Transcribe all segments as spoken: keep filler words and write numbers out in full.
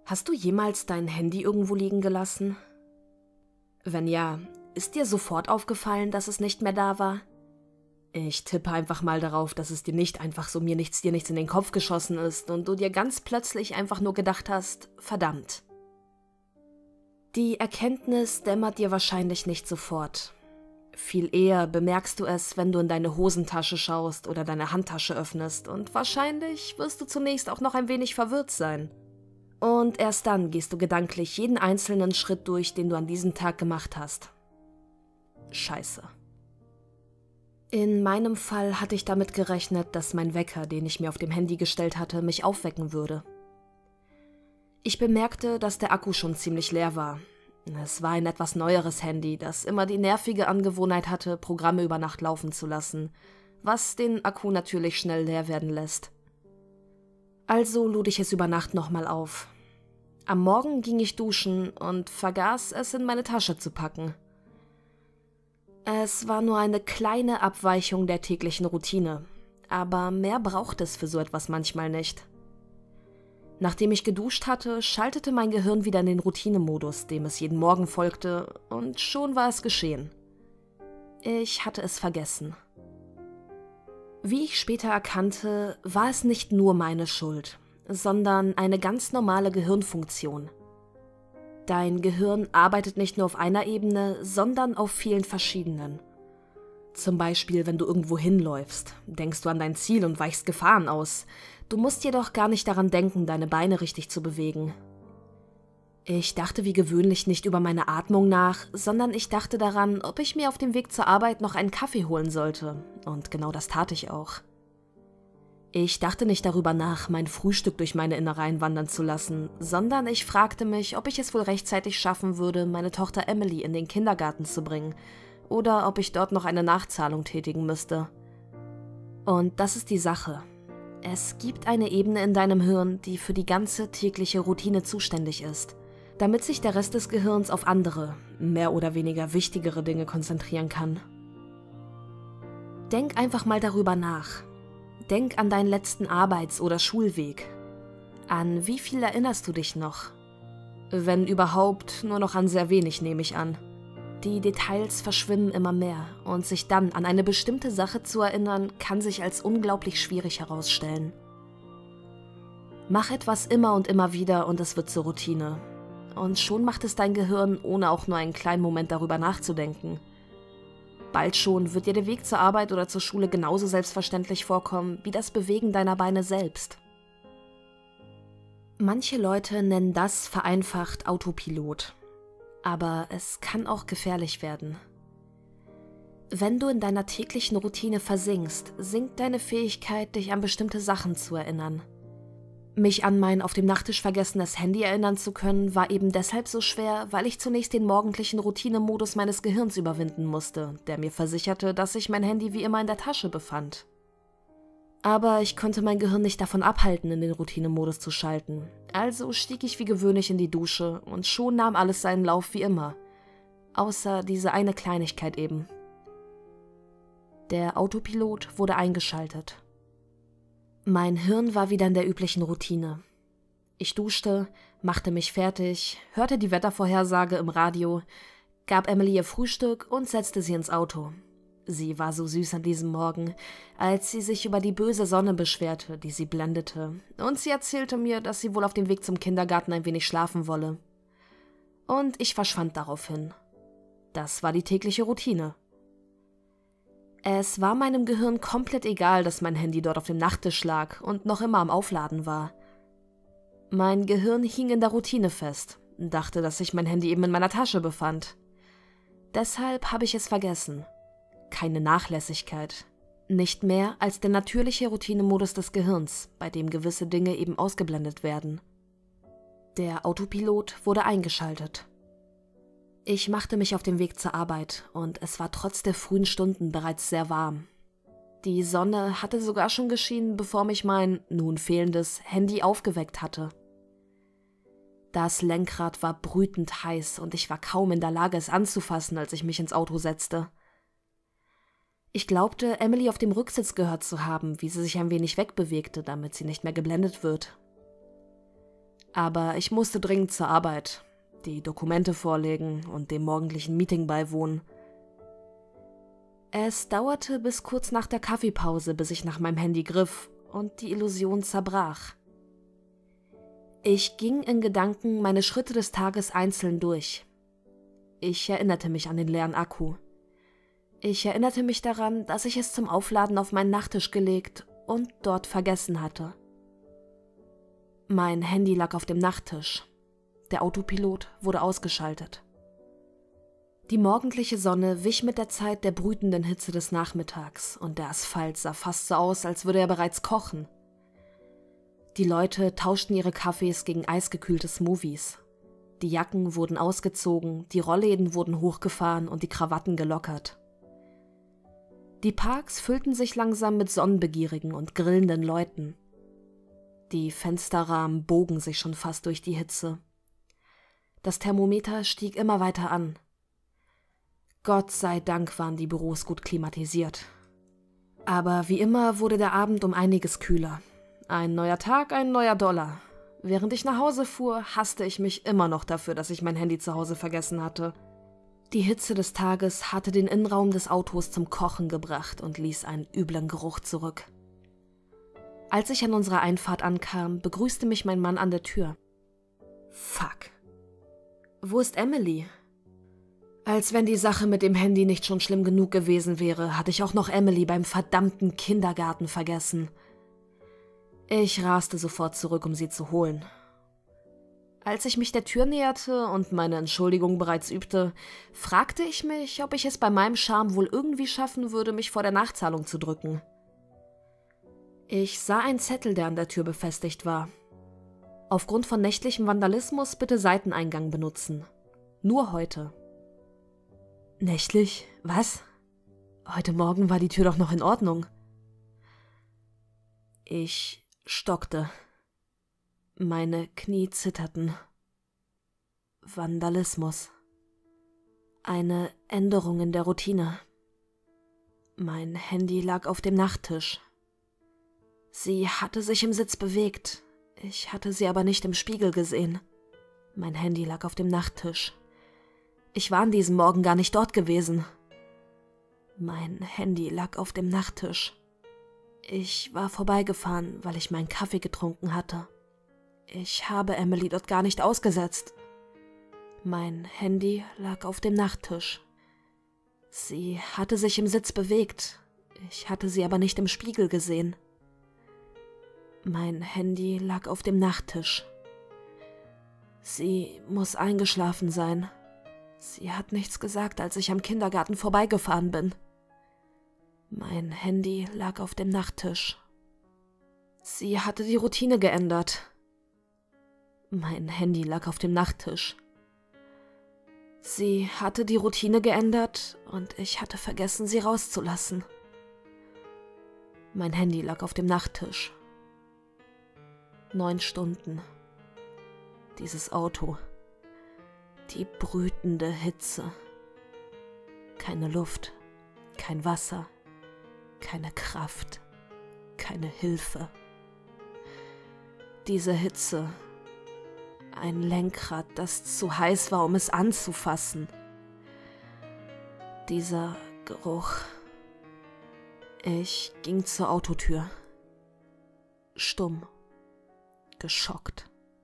Hast du jemals dein Handy irgendwo liegen gelassen? Wenn ja, ist dir sofort aufgefallen, dass es nicht mehr da war? Ich tippe einfach mal darauf, dass es dir nicht einfach so mir nichts, dir nichts in den Kopf geschossen ist und du dir ganz plötzlich einfach nur gedacht hast, verdammt. Die Erkenntnis dämmert dir wahrscheinlich nicht sofort. Viel eher bemerkst du es, wenn du in deine Hosentasche schaust oder deine Handtasche öffnest und wahrscheinlich wirst du zunächst auch noch ein wenig verwirrt sein. Und erst dann gehst du gedanklich jeden einzelnen Schritt durch, den du an diesem Tag gemacht hast. Scheiße. In meinem Fall hatte ich damit gerechnet, dass mein Wecker, den ich mir auf dem Handy gestellt hatte, mich aufwecken würde. Ich bemerkte, dass der Akku schon ziemlich leer war. Es war ein etwas neueres Handy, das immer die nervige Angewohnheit hatte, Programme über Nacht laufen zu lassen, was den Akku natürlich schnell leer werden lässt. Also lud ich es über Nacht nochmal auf. Am Morgen ging ich duschen und vergaß, es in meine Tasche zu packen. Es war nur eine kleine Abweichung der täglichen Routine, aber mehr braucht es für so etwas manchmal nicht. Nachdem ich geduscht hatte, schaltete mein Gehirn wieder in den Routinemodus, dem es jeden Morgen folgte, und schon war es geschehen. Ich hatte es vergessen. Wie ich später erkannte, war es nicht nur meine Schuld, sondern eine ganz normale Gehirnfunktion. Dein Gehirn arbeitet nicht nur auf einer Ebene, sondern auf vielen verschiedenen. Zum Beispiel, wenn du irgendwo hinläufst, denkst du an dein Ziel und weichst Gefahren aus. Du musst jedoch gar nicht daran denken, deine Beine richtig zu bewegen. Ich dachte wie gewöhnlich nicht über meine Atmung nach, sondern ich dachte daran, ob ich mir auf dem Weg zur Arbeit noch einen Kaffee holen sollte. Und genau das tat ich auch. Ich dachte nicht darüber nach, mein Frühstück durch meine Innereien wandern zu lassen, sondern ich fragte mich, ob ich es wohl rechtzeitig schaffen würde, meine Tochter Emily in den Kindergarten zu bringen, oder ob ich dort noch eine Nachzahlung tätigen müsste. Und das ist die Sache. Es gibt eine Ebene in deinem Hirn, die für die ganze tägliche Routine zuständig ist, damit sich der Rest des Gehirns auf andere, mehr oder weniger wichtigere Dinge konzentrieren kann. Denk einfach mal darüber nach. Denk an deinen letzten Arbeits- oder Schulweg. An wie viel erinnerst du dich noch? Wenn überhaupt, nur noch an sehr wenig, nehme ich an. Die Details verschwimmen immer mehr und sich dann an eine bestimmte Sache zu erinnern, kann sich als unglaublich schwierig herausstellen. Mach etwas immer und immer wieder und es wird zur Routine. Und schon macht es dein Gehirn, ohne auch nur einen kleinen Moment darüber nachzudenken. Bald schon wird dir der Weg zur Arbeit oder zur Schule genauso selbstverständlich vorkommen wie das Bewegen deiner Beine selbst. Manche Leute nennen das vereinfacht Autopilot. Aber es kann auch gefährlich werden. Wenn du in deiner täglichen Routine versinkst, sinkt deine Fähigkeit, dich an bestimmte Sachen zu erinnern. Mich an mein auf dem Nachttisch vergessenes Handy erinnern zu können, war eben deshalb so schwer, weil ich zunächst den morgendlichen Routinemodus meines Gehirns überwinden musste, der mir versicherte, dass sich mein Handy wie immer in der Tasche befand. Aber ich konnte mein Gehirn nicht davon abhalten, in den Routinemodus zu schalten. Also stieg ich wie gewöhnlich in die Dusche und schon nahm alles seinen Lauf wie immer. Außer diese eine Kleinigkeit eben. Der Autopilot wurde eingeschaltet. Mein Hirn war wieder in der üblichen Routine. Ich duschte, machte mich fertig, hörte die Wettervorhersage im Radio, gab Emily ihr Frühstück und setzte sie ins Auto. Sie war so süß an diesem Morgen, als sie sich über die böse Sonne beschwerte, die sie blendete, und sie erzählte mir, dass sie wohl auf dem Weg zum Kindergarten ein wenig schlafen wolle. Und ich verschwand daraufhin. Das war die tägliche Routine. Es war meinem Gehirn komplett egal, dass mein Handy dort auf dem Nachttisch lag und noch immer am Aufladen war. Mein Gehirn hing in der Routine fest, dachte, dass sich mein Handy eben in meiner Tasche befand. Deshalb habe ich es vergessen. Keine Nachlässigkeit. Nicht mehr als der natürliche Routinemodus des Gehirns, bei dem gewisse Dinge eben ausgeblendet werden. Der Autopilot wurde eingeschaltet. Ich machte mich auf den Weg zur Arbeit und es war trotz der frühen Stunden bereits sehr warm. Die Sonne hatte sogar schon geschienen, bevor mich mein nun fehlendes Handy aufgeweckt hatte. Das Lenkrad war brütend heiß und ich war kaum in der Lage, es anzufassen, als ich mich ins Auto setzte. Ich glaubte, Emily auf dem Rücksitz gehört zu haben, wie sie sich ein wenig wegbewegte, damit sie nicht mehr geblendet wird. Aber ich musste dringend zur Arbeit, die Dokumente vorlegen und dem morgendlichen Meeting beiwohnen. Es dauerte bis kurz nach der Kaffeepause, bis ich nach meinem Handy griff und die Illusion zerbrach. Ich ging in Gedanken meine Schritte des Tages einzeln durch. Ich erinnerte mich an den leeren Akku. Ich erinnerte mich daran, dass ich es zum Aufladen auf meinen Nachttisch gelegt und dort vergessen hatte. Mein Handy lag auf dem Nachttisch. Der Autopilot wurde ausgeschaltet. Die morgendliche Sonne wich mit der Zeit der brütenden Hitze des Nachmittags und der Asphalt sah fast so aus, als würde er bereits kochen. Die Leute tauschten ihre Kaffees gegen eisgekühlte Smoothies. Die Jacken wurden ausgezogen, die Rollläden wurden hochgefahren und die Krawatten gelockert. Die Parks füllten sich langsam mit sonnenbegierigen und grillenden Leuten. Die Fensterrahmen bogen sich schon fast durch die Hitze. Das Thermometer stieg immer weiter an. Gott sei Dank waren die Büros gut klimatisiert. Aber wie immer wurde der Abend um einiges kühler. Ein neuer Tag, ein neuer Dollar. Während ich nach Hause fuhr, hasste ich mich immer noch dafür, dass ich mein Handy zu Hause vergessen hatte. Die Hitze des Tages hatte den Innenraum des Autos zum Kochen gebracht und ließ einen üblen Geruch zurück. Als ich an unserer Einfahrt ankam, begrüßte mich mein Mann an der Tür. Fuck. Wo ist Emily? Als wenn die Sache mit dem Handy nicht schon schlimm genug gewesen wäre, hatte ich auch noch Emily beim verdammten Kindergarten vergessen. Ich raste sofort zurück, um sie zu holen. Als ich mich der Tür näherte und meine Entschuldigung bereits übte, fragte ich mich, ob ich es bei meinem Charme wohl irgendwie schaffen würde, mich vor der Nachzahlung zu drücken. Ich sah einen Zettel, der an der Tür befestigt war. Aufgrund von nächtlichem Vandalismus bitte Seiteneingang benutzen. Nur heute. Nächtlich? Was? Heute Morgen war die Tür doch noch in Ordnung. Ich stockte. Meine Knie zitterten. Vandalismus. Eine Änderung in der Routine. Mein Handy lag auf dem Nachttisch. Sie hatte sich im Sitz bewegt. Ich hatte sie aber nicht im Spiegel gesehen. Mein Handy lag auf dem Nachttisch. Ich war an diesem Morgen gar nicht dort gewesen. Mein Handy lag auf dem Nachttisch. Ich war vorbeigefahren, weil ich meinen Kaffee getrunken hatte. Ich habe Emily dort gar nicht ausgesetzt. Mein Handy lag auf dem Nachttisch. Sie hatte sich im Sitz bewegt. Ich hatte sie aber nicht im Spiegel gesehen. Mein Handy lag auf dem Nachttisch. Sie muss eingeschlafen sein. Sie hat nichts gesagt, als ich am Kindergarten vorbeigefahren bin. Mein Handy lag auf dem Nachttisch. Sie hatte die Routine geändert. Mein Handy lag auf dem Nachttisch. Sie hatte die Routine geändert und ich hatte vergessen, sie rauszulassen. Mein Handy lag auf dem Nachttisch. Neun Stunden. Dieses Auto. Die brütende Hitze. Keine Luft, kein Wasser, keine Kraft, keine Hilfe. Diese Hitze. Ein Lenkrad, das zu heiß war, um es anzufassen. Dieser Geruch. Ich ging zur Autotür. Stumm. Geschockt.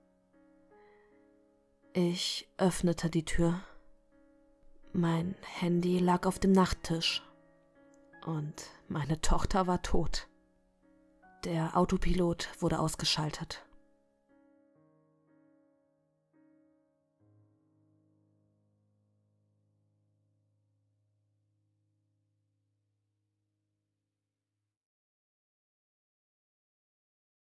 Ich öffnete die Tür. Mein Handy lag auf dem Nachttisch. Und meine Tochter war tot. Der Autopilot wurde ausgeschaltet.